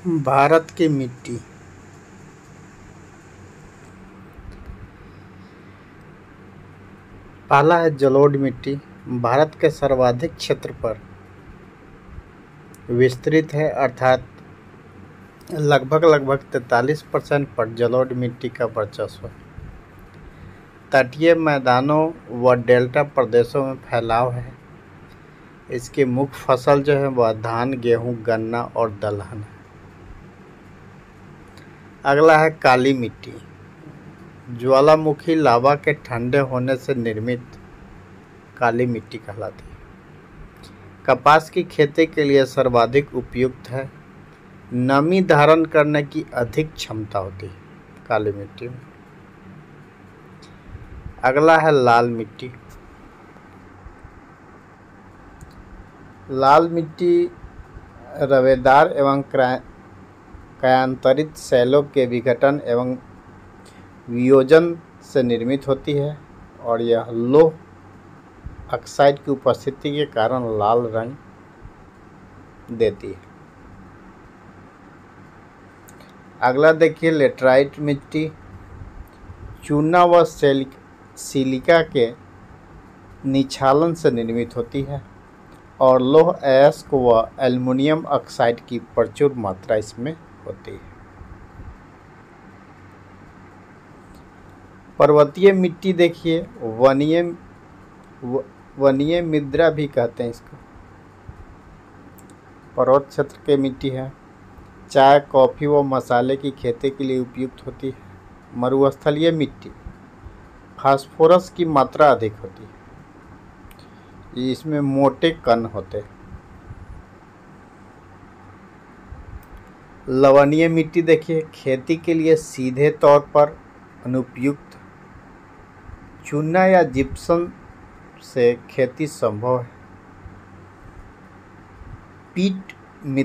भारत की मिट्टी। पहला है जलोढ़ मिट्टी। भारत के सर्वाधिक क्षेत्र पर विस्तृत है, अर्थात लगभग 43% पर जलोढ़ मिट्टी का वर्चस्व है। तटीय मैदानों व डेल्टा प्रदेशों में फैलाव है। इसकी मुख्य फसल जो है वह धान, गेहूं, गन्ना और दलहन है। अगला है काली मिट्टी। ज्वालामुखी लावा के ठंडे होने से निर्मित काली मिट्टी कहलाती है। कपास की खेती के लिए सर्वाधिक उपयुक्त है। नमी धारण करने की अधिक क्षमता होती है काली मिट्टी में। अगला है लाल मिट्टी। लाल मिट्टी रवेदार एवं कायांतरित शैलों के विघटन एवं वियोजन से निर्मित होती है और यह लौह ऑक्साइड की उपस्थिति के कारण लाल रंग देती है। अगला देखिए लेटराइट मिट्टी। चूना व सिलिका के निक्षालन से निर्मित होती है और लौह अयस्क व एल्युमिनियम ऑक्साइड की प्रचुर मात्रा इसमें होती है। पर्वतीय मिट्टी देखिए, वनीय मृदा भी कहते हैं इसको। पर्वत क्षेत्र की मिट्टी है। चाय, कॉफ़ी व मसाले की खेती के लिए उपयुक्त होती है। मरुस्थलीय मिट्टी, फास्फोरस की मात्रा अधिक होती है। इसमें मोटे कण होते हैं। लवणीय मिट्टी देखिए, खेती के लिए सीधे तौर पर अनुपयुक्त। चूना या जिप्सम से खेती संभव है। पीट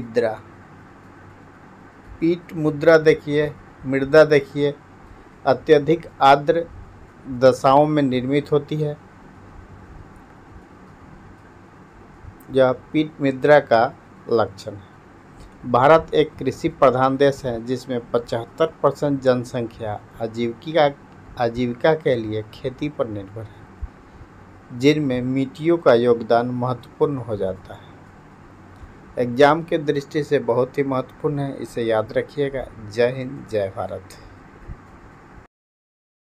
मुद्रा देखिए, मृदा देखिए, अत्यधिक आर्द्र दशाओं में निर्मित होती है। यह पीट मृदा का लक्षण है। भारत एक कृषि प्रधान देश है जिसमें 75% जनसंख्या आजीविका के लिए खेती पर निर्भर है, जिनमें मिट्टियों का योगदान महत्वपूर्ण हो जाता है। एग्जाम के दृष्टि से बहुत ही महत्वपूर्ण है, इसे याद रखिएगा। जय हिंद, जय भारत।